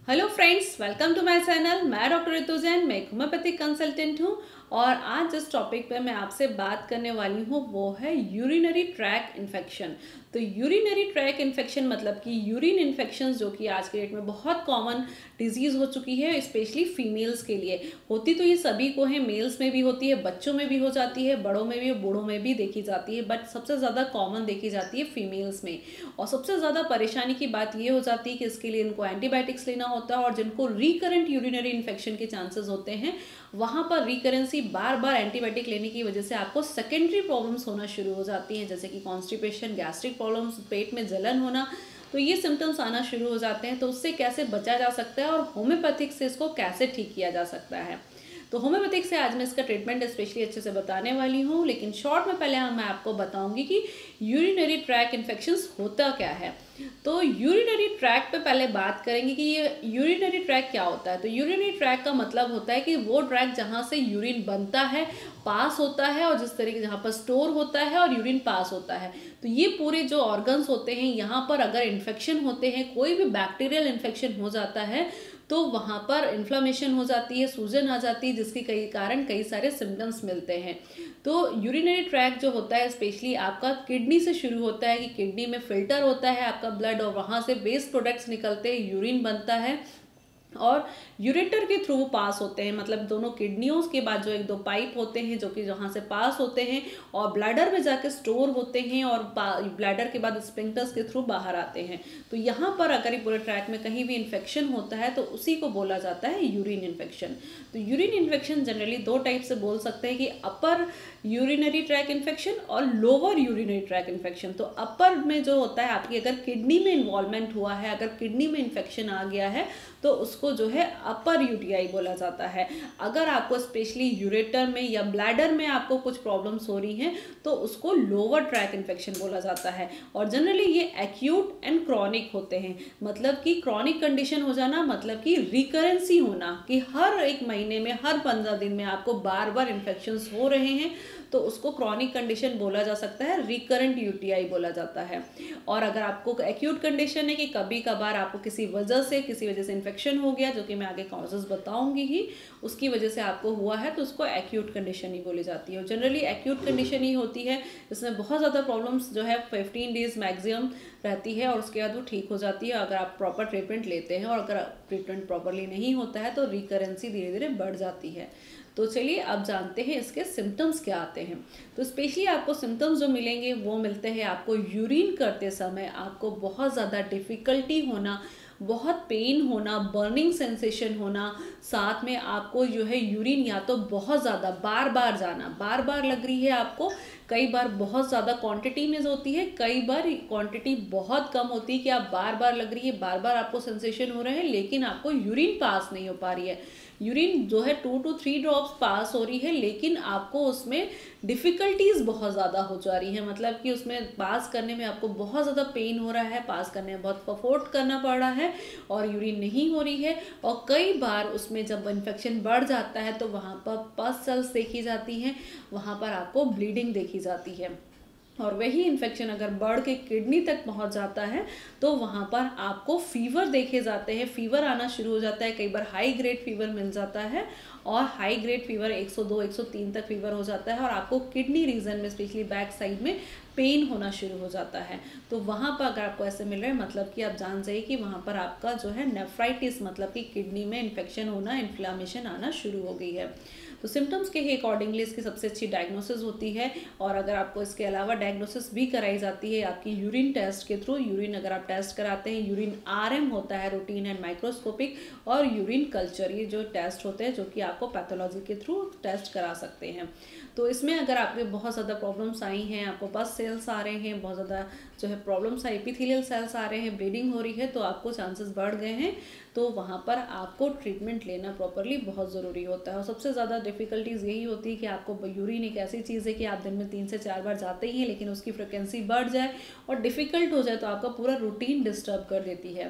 Hello friends, welcome to my channel. मैं doctor Ritu Jain, मैं एक होम्योपैथिक कंसल्टेंट हूँ और आज जिस टॉपिक पे मैं आपसे बात करने वाली हूँ वो है यूरिनरी ट्रैक इन्फेक्शन। तो यूरिनरी ट्रैक इन्फेक्शन मतलब कि यूरिन इन्फेक्शन जो कि आज के डेट में बहुत कॉमन डिजीज़ हो चुकी है, स्पेशली फीमेल्स के लिए। होती तो ये सभी को है, मेल्स में भी होती है, बच्चों में भी हो जाती है, बड़ों में भी, बूढ़ों में भी देखी जाती है, बट सबसे ज़्यादा कॉमन देखी जाती है फीमेल्स में। और सबसे ज़्यादा परेशानी की बात ये हो जाती है कि इसके लिए इनको एंटीबायोटिक्स लेना होता है और जिनको रिकरेंट यूरिनरी इन्फेक्शन के चांसेस होते हैं वहाँ पर रिकरेंसी बार बार एंटीबायोटिक लेने की वजह से आपको सेकेंडरी प्रॉब्लम्स होना शुरू हो जाती हैं, जैसे कि कॉन्स्टिपेशन, गैस्ट्रिक प्रॉब्लम्स, पेट में जलन होना। तो ये सिम्टम्स आना शुरू हो जाते हैं। तो उससे कैसे बचा जा सकता है और होम्योपैथिक से इसको कैसे ठीक किया जा सकता है। तो होम्योपैथिक से आज मैं इसका ट्रीटमेंट स्पेशली अच्छे से बताने वाली हूँ, लेकिन शॉर्ट में पहले मैं आपको बताऊंगी कि यूरिनरी ट्रैक इन्फेक्शंस होता क्या है। तो यूरिनरी ट्रैक पे पहले बात करेंगे कि ये यूरिनरी ट्रैक क्या होता है। तो यूरिनरी ट्रैक का मतलब होता है कि वो ट्रैक जहाँ से यूरिन बनता है, पास होता है और जिस तरीके जहाँ पर स्टोर होता है और यूरिन पास होता है। तो ये पूरे जो ऑर्गन्स होते हैं, यहाँ पर अगर इन्फेक्शन होते हैं, कोई भी बैक्टीरियल इन्फेक्शन हो जाता है तो वहाँ पर इन्फ्लामेशन हो जाती है, सूजन आ जाती है, जिसके कई कारण कई सारे सिम्टम्स मिलते हैं। तो यूरिनरी ट्रैक जो होता है स्पेशली आपका किडनी से शुरू होता है कि किडनी में फिल्टर होता है आपका ब्लड और वहाँ से वेस्ट प्रोडक्ट्स निकलते हैं, यूरिन बनता है और यूरेटर के थ्रू पास होते हैं। मतलब दोनों किडनियों के बाद जो एक दो पाइप होते हैं जो कि जहाँ से पास होते हैं और ब्लैडर में जाके स्टोर होते हैं और ब्लैडर के बाद स्पिंक्टर्स के थ्रू बाहर आते हैं। तो यहाँ पर अगर ये पूरे ट्रैक में कहीं भी इन्फेक्शन होता है तो उसी को बोला जाता है यूरिन इन्फेक्शन। तो यूरिन इन्फेक्शन जनरली दो टाइप से बोल सकते हैं कि अपर यूरिनरी ट्रैक इन्फेक्शन और लोअर यूरिनरी ट्रैक इन्फेक्शन। तो अपर में जो होता है आपकी अगर किडनी में इन्वॉल्वमेंट हुआ है, अगर किडनी में इन्फेक्शन आ गया है तो उसको जो है अपर यूटीआई बोला जाता है। अगर आपको स्पेशली यूरेटर में या ब्लैडर में आपको कुछ प्रॉब्लम्स हो रही हैं तो उसको लोअर ट्रैक इन्फेक्शन बोला जाता है। और जनरली ये एक्यूट एंड क्रॉनिक होते हैं। मतलब कि क्रॉनिक कंडीशन हो जाना मतलब कि रिकरेंसी होना, कि हर एक महीने में, हर 15 दिन में आपको बार बार इन्फेक्शंस हो रहे हैं तो उसको क्रॉनिक कंडीशन बोला जा सकता है, रिकरेंट यूटीआई बोला जाता है। और अगर आपको एक्यूट कंडीशन है कि कभी कभार आपको किसी वजह से इन्फेक्शन हो गया, जो कि मैं आगे कॉजेज बताऊंगी ही, उसकी वजह से आपको हुआ है तो उसको एक्यूट कंडीशन ही बोली जाती है। और जनरली एक्यूट कंडीशन ही होती है इसमें बहुत ज़्यादा प्रॉब्लम्स जो है 15 डेज मैक्सिमम रहती है और उसके बाद वो ठीक हो जाती है अगर आप प्रॉपर ट्रीटमेंट लेते हैं। और अगर ट्रीटमेंट प्रॉपरली नहीं होता है तो रिकरेंसी धीरे धीरे बढ़ जाती है। तो चलिए अब जानते हैं इसके सिम्टम्स क्या आते हैं। तो स्पेशली आपको सिम्टम्स जो मिलेंगे वो मिलते हैं आपको यूरिन करते समय आपको बहुत ज़्यादा डिफ़िकल्टी होना, बहुत पेन होना, बर्निंग सेंसेशन होना, साथ में आपको जो है यूरिन या तो बहुत ज़्यादा बार बार जाना, बार बार लग रही है आपको, कई बार बहुत ज़्यादा क्वांटिटी में होती है, कई बार क्वांटिटी बहुत कम होती है कि आप बार बार लग रही है, बार बार आपको सेंसेशन हो रहे हैं लेकिन आपको यूरिन पास नहीं हो पा रही है। यूरिन जो है 2 to 3 ड्रॉप्स पास हो रही है लेकिन आपको उसमें डिफ़िकल्टीज बहुत ज़्यादा हो जा रही है। मतलब कि उसमें पास करने में आपको बहुत ज़्यादा पेन हो रहा है, पास करने में बहुत एफर्ट करना पड़ रहा है और यूरिन नहीं हो रही है। और कई बार उसमें जब इन्फेक्शन बढ़ जाता है तो वहाँ पर पस सेल्स देखी जाती हैं, वहाँ पर आपको ब्लीडिंग देखी जाती है। और वही इन्फेक्शन अगर बढ़ के किडनी तक पहुंच जाता है तो वहाँ पर आपको फीवर देखे जाते हैं, फीवर आना शुरू हो जाता है, कई बार हाई ग्रेड फीवर मिल जाता है और हाई ग्रेड फीवर 102, 103 तक फीवर हो जाता है और आपको किडनी रीजन में स्पेशली बैक साइड में पेन होना शुरू हो जाता है। तो वहाँ पर अगर आपको ऐसे मिल रहा है मतलब कि आप जान जाइए कि वहाँ पर आपका जो है नेफ्राइटिस मतलब कि किडनी में इन्फेक्शन होना, इन्फ्लामेशन आना शुरू हो गई है। तो सिम्टम्स के ही अकॉर्डिंगली इसकी सबसे अच्छी डायग्नोसिस होती है। और अगर आपको इसके अलावा डायग्नोसिस भी कराई जाती है आपकी यूरिन टेस्ट के थ्रू। यूरिन अगर आप टेस्ट कराते हैं, यूरिन RM होता है, रूटीन एंड माइक्रोस्कोपिक, और यूरिन कल्चर, ये जो टेस्ट होते हैं जो कि आपको पैथोलॉजी के थ्रू टेस्ट करा सकते हैं। तो इसमें अगर आपके बहुत ज़्यादा प्रॉब्लम्स आई हैं, आपको पस सेल्स आ रहे हैं, बहुत ज़्यादा जो है प्रॉब्लम्स है, एपिथेलियल सेल्स आ रहे हैं, ब्लीडिंग हो रही है, तो आपको चांसेस बढ़ गए हैं, तो वहाँ पर आपको ट्रीटमेंट लेना प्रॉपरली बहुत ज़रूरी होता है। और सबसे ज़्यादा डिफ़िकल्टीज़ यही होती है कि आपको यूरिन एक ऐसी चीज़ है कि आप दिन में 3 से 4 बार जाते ही हैं लेकिन उसकी फ्रिक्वेंसी बढ़ जाए और डिफ़िकल्ट हो जाए तो आपका पूरा रूटीन डिस्टर्ब कर देती है।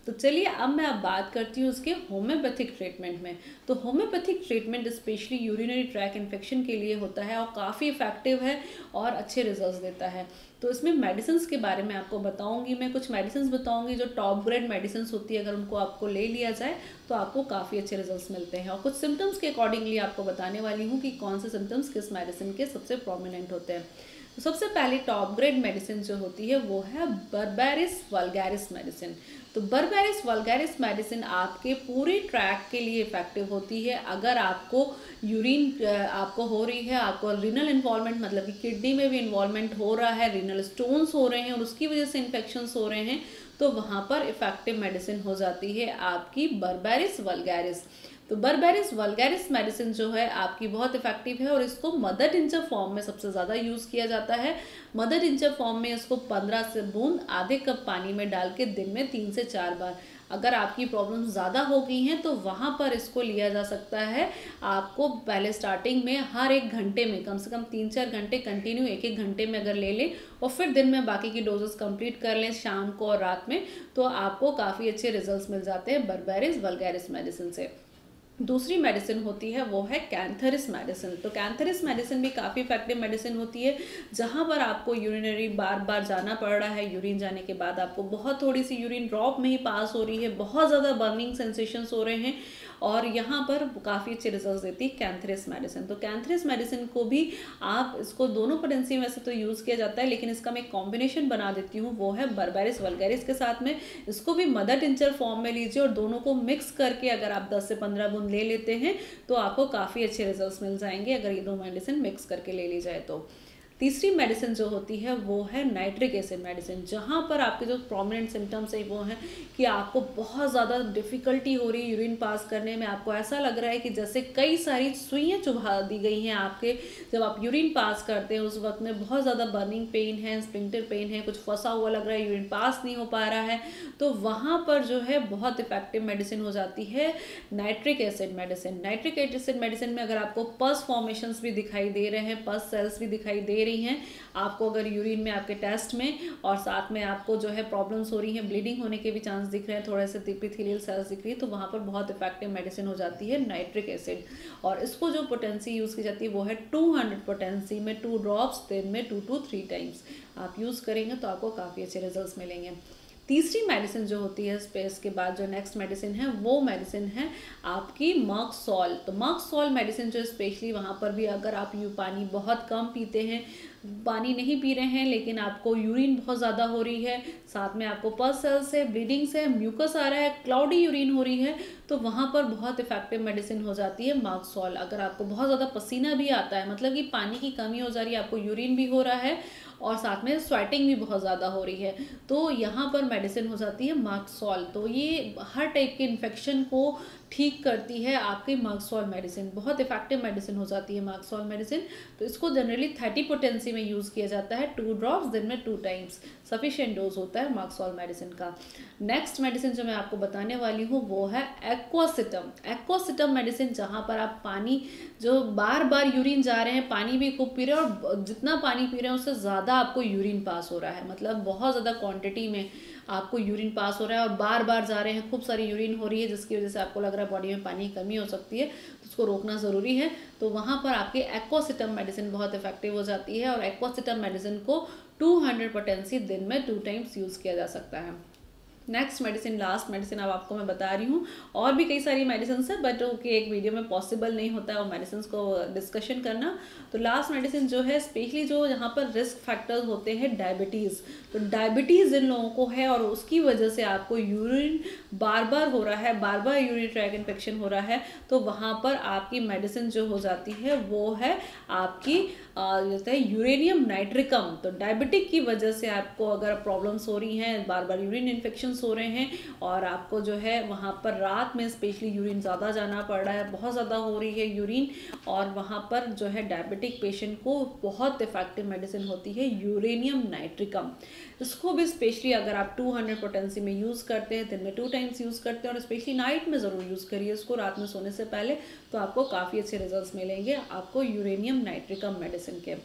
तो चलिए अब मैं अब बात करती हूँ उसके होम्योपैथिक ट्रीटमेंट में। तो homeopathic treatment specially urinary tract infection के लिए होता है और काफ़ी इफेक्टिव है और अच्छे रिजल्ट्स देता है। तो इसमें मेडिसिन के बारे में आपको बताऊंगी, मैं कुछ मेडिसिन बताऊंगी जो टॉप ग्रेड मेडिसिन होती है, अगर उनको आपको ले लिया जाए तो आपको काफ़ी अच्छे रिजल्ट्स मिलते हैं। और कुछ सिम्टम्स के अकॉर्डिंगली आपको बताने वाली हूँ कि कौन से सिम्टम्स किस मेडिसिन के सबसे प्रोमिनेंट होते हैं। तो सबसे पहले टॉप ग्रेड मेडिसिन जो होती है वो है बर्बेरिस वल्गैरिस मेडिसिन। तो बर्बेरिस वल्गैरिस मेडिसिन आपके पूरे ट्रैक के लिए इफेक्टिव होती है। अगर आपको यूरिन आपको हो रही है, आपको रीनल इन्वॉल्वमेंट मतलब कि किडनी में भी इन्वॉल्वमेंट हो रहा है, रीनल स्टोन्स हो रहे हैं और उसकी वजह से इन्फेक्शंस हो रहे हैं, तो वहाँ पर इफेक्टिव मेडिसिन हो जाती है आपकी बर्बेरिस वल्गैरिस। तो बर्बेरिस वल्गैरिस मेडिसिन जो है आपकी बहुत इफेक्टिव है और इसको मदर टिंचर फॉर्म में सबसे ज़्यादा यूज़ किया जाता है। मदर टिंचर फॉर्म में इसको 15 से बूंद आधे कप पानी में डाल के दिन में 3 से 4 बार, अगर आपकी प्रॉब्लम ज़्यादा हो गई हैं तो वहाँ पर इसको लिया जा सकता है। आपको पहले स्टार्टिंग में हर 1 घंटे में कम से कम 3-4 घंटे कंटिन्यू 1-1 घंटे में अगर ले लें और फिर दिन में बाकी की डोजेस कंप्लीट कर लें शाम को और रात में, तो आपको काफ़ी अच्छे रिजल्ट्स मिल जाते हैं बर्बेरिस वल्गैरिस मेडिसिन से। दूसरी मेडिसिन होती है वो है कैंथरिस मेडिसिन। तो कैंथरिस मेडिसिन भी काफ़ी इफेक्टिव मेडिसिन होती है, जहाँ पर आपको यूरिनरी बार बार जाना पड़ रहा है, यूरिन जाने के बाद आपको बहुत थोड़ी सी यूरिन ड्रॉप में ही पास हो रही है, बहुत ज़्यादा बर्निंग सेंसेशंस हो रहे हैं, और यहाँ पर काफ़ी अच्छे रिजल्ट्स देती है कैंथरिस मेडिसिन। तो कैंथरिस मेडिसिन को भी आप इसको दोनों पोटेंसी में से तो यूज़ किया जाता है, लेकिन इसका मैं एक कॉम्बिनेशन बना देती हूँ, वो है बर्बेरिस वल्गैरिस के साथ में। इसको भी मदर टिंचर फॉर्म में लीजिए और दोनों को मिक्स करके अगर आप 10 से 15 बूंद ले लेते हैं तो आपको काफ़ी अच्छे रिजल्ट्स मिल जाएंगे, अगर ये दो मेडिसिन मिक्स करके ले ली जाए तो। तीसरी मेडिसिन जो होती है वो है नाइट्रिक एसिड मेडिसिन, जहाँ पर आपके जो प्रोमिनेंट सिम्टम्स है वो हैं कि आपको बहुत ज़्यादा डिफ़िकल्टी हो रही है यूरिन पास करने में, आपको ऐसा लग रहा है कि जैसे कई सारी सुइयाँ चुभा दी गई हैं आपके, जब आप यूरिन पास करते हैं उस वक्त में बहुत ज़्यादा बर्निंग पेन है, स्प्लिंटर पेन है, कुछ फंसा हुआ लग रहा है, यूरिन पास नहीं हो पा रहा है, तो वहाँ पर जो है बहुत इफेक्टिव मेडिसिन हो जाती है nitric acid medicine. Nitric acid medicine में अगर आपको पस फॉर्मेशंस भी दिखाई दे रहे हैं, पस सेल्स भी दिखाई दे रही हैं आपको अगर यूरिन में आपके टेस्ट में, और साथ में आपको जो है प्रॉब्लम्स हो रही हैं, ब्लीडिंग होने के भी चांस दिख रहे हैं, थोड़े से एपिथेलियल सेल्स दिख रही है, तो वहाँ पर बहुत इफेक्टिव मेडिसिन हो जाती है नाइट्रिक एसिड। और इसको जो पोटेंसी यूज़ की जाती है वो है 200 पोटेंसी में 2 ड्रॉप्स दिन में 2 to 3 टाइम्स आप यूज़ करेंगे तो आपको काफ़ी अच्छे रिजल्ट्स मिलेंगे। तीसरी मेडिसिन जो होती है स्पेस के बाद जो नेक्स्ट मेडिसिन है वो मेडिसिन है आपकी मर्कसॉल। तो मर्कसॉल मेडिसिन जो स्पेशली वहाँ पर भी अगर आप पानी बहुत कम पीते हैं, पानी नहीं पी रहे हैं लेकिन आपको यूरिन बहुत ज़्यादा हो रही है, साथ में आपको पस सेल्स से, ब्लीडिंग से, म्यूकस आ रहा है, क्लाउडी यूरिन हो रही है, तो वहाँ पर बहुत इफेक्टिव मेडिसिन हो जाती है मर्कसॉल। अगर आपको बहुत ज़्यादा पसीना भी आता है, मतलब कि पानी की कमी हो जा रही है, आपको यूरिन भी हो रहा है और साथ में स्वेटिंग भी बहुत ज़्यादा हो रही है, तो यहाँ पर मेडिसिन हो जाती है मर्कसॉल। तो ये हर टाइप के इन्फेक्शन को ठीक करती है आपकी मर्कसॉल मेडिसिन, बहुत इफेक्टिव मेडिसिन हो जाती है मर्कसॉल मेडिसिन। तो इसको जनरली 30 पोटेंसी में यूज़ किया जाता है, 2 ड्रॉप्स दिन में 2 टाइम्स सफिशिएंट डोज होता है मर्कसॉल मेडिसिन का। नेक्स्ट मेडिसिन जो मैं आपको बताने वाली हूँ वो है एक्वासिटम। एक्वासिटम मेडिसिन, जहाँ पर आप पानी जो बार बार यूरिन जा रहे हैं, पानी भी खूब पी रहे हैं और जितना पानी पी रहे हैं उससे ज़्यादा आपको यूरिन पास हो रहा है, मतलब बहुत ज़्यादा क्वांटिटी में आपको यूरिन पास हो रहा है और बार बार जा रहे हैं, खूब सारी यूरिन हो रही है, जिसकी वजह से आपको लग रहा है बॉडी में पानी की कमी हो सकती है, तो उसको रोकना ज़रूरी है। तो वहाँ पर आपके एक्वासिटम मेडिसिन बहुत इफेक्टिव हो जाती है और एक्वासिटम मेडिसिन को 200 पोटेंसी दिन में 2 टाइम्स यूज़ किया जा सकता है। नेक्स्ट मेडिसिन, लास्ट मेडिसिन अब आपको मैं बता रही हूँ, और भी कई सारी मेडिसिन है बट ओके एक वीडियो में पॉसिबल नहीं होता है वो मेडिसिन को डिस्कशन करना। तो लास्ट मेडिसिन जो है स्पेशली जो यहाँ पर रिस्क फैक्टर्स होते हैं डायबिटीज़, तो डायबिटीज़ जिन लोगों को है और उसकी वजह से आपको यूरिन बार बार हो रहा है, बार बार यूरिन ट्रैक इन्फेक्शन हो रहा है, तो वहाँ पर आपकी मेडिसिन जो हो जाती है वो है आपकी जैसे यूरेनियम नाइट्रिकम। तो डायबिटिक की वजह से आपको अगर प्रॉब्लम्स हो रही हैं, बार बार यूरिन इन्फेक्शन हो रहे हैं और आपको जो है वहाँ पर रात में स्पेशली यूरिन ज़्यादा जाना पड़ रहा है, बहुत ज़्यादा हो रही है यूरिन, और वहाँ पर जो है डायबिटिक पेशेंट को बहुत इफेक्टिव मेडिसिन होती है यूरेनियम नाइट्रिकम। इसको भी स्पेशली अगर आप 200 पोटेंसी में यूज़ करते हैं, दिन में 2 टाइम्स यूज़ करते हैं और स्पेशली नाइट में ज़रूर यूज़ करिए इसको, रात में सोने से पहले, तो आपको काफ़ी अच्छे रिजल्ट्स मिलेंगे आपको यूरेनियम नाइट्रिकम मेडिसिन के।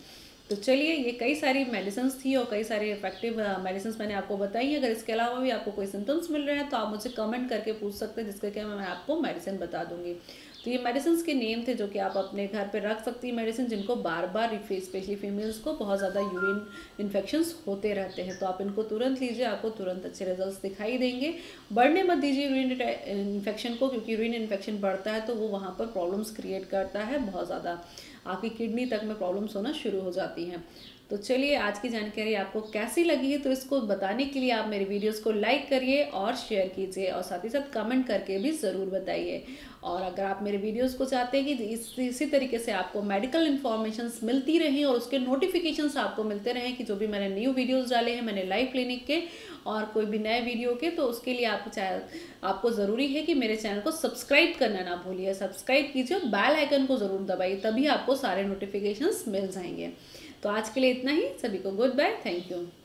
तो चलिए, ये कई सारी मेडिसिन थी और कई सारी इफेक्टिव मेडिसिन मैंने आपको बताई। अगर इसके अलावा भी आपको कोई सिम्टम्स मिल रहे हैं तो आप मुझसे कमेंट करके पूछ सकते हैं, जिसके कि मैं आपको मेडिसिन बता दूंगी। तो ये मेडिसिन के नेम थे जो कि आप अपने घर पे रख सकती हैं, मेडिसिन जिनको बार बार स्पेशली फीमेल्स को बहुत ज़्यादा यूरिन इन्फेक्शंस होते रहते हैं। तो आप इनको तुरंत लीजिए, आपको तुरंत अच्छे रिजल्ट्स दिखाई देंगे। बढ़ने मत दीजिए यूरिन इन्फेक्शन को, क्योंकि यूरिन इन्फेक्शन बढ़ता है तो वो वहाँ पर प्रॉब्लम्स क्रिएट करता है, बहुत ज़्यादा आपकी किडनी तक में प्रॉब्लम्स होना शुरू हो जाती हैं। तो चलिए, आज की जानकारी आपको कैसी लगी है तो इसको बताने के लिए आप मेरे वीडियोस को लाइक करिए और शेयर कीजिए, और साथ ही साथ कमेंट करके भी ज़रूर बताइए। और अगर आप मेरे वीडियोस को चाहते हैं कि इसी तरीके से आपको मेडिकल इन्फॉर्मेशंस मिलती रहें और उसके नोटिफिकेशंस आपको मिलते रहें कि जो भी मैंने न्यू वीडियोस डाले हैं, मैंने लाइव क्लिनिक के और कोई भी नए वीडियो के, तो उसके लिए आपको ज़रूरी है कि मेरे चैनल को सब्सक्राइब करना ना भूलिए। सब्सक्राइब कीजिए और बेल आइकन को ज़रूर दबाइए, तभी आपको सारे नोटिफिकेशंस मिल जाएंगे। तो आज के लिए इतना ही। सभी को गुड बाय, थैंक यू।